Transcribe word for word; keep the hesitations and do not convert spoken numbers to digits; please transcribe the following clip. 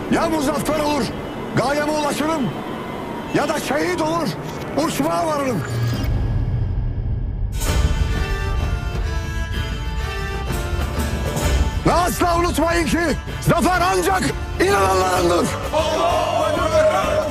Ya muzaffer olur, gayeme ulaşırım, ya da şehit olur, uçmaya varırım. Ve asla unutmayın ki zafer ancak inananlarındır. Allahu Ekber!